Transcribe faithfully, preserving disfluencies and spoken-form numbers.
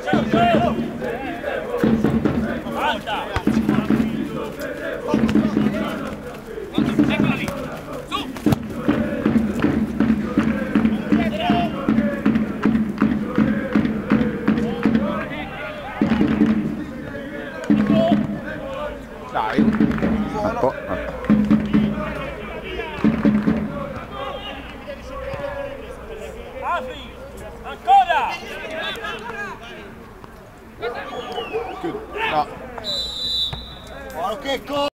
Dai, buono. Ancora! Chiudi. No. Guarda che cosa!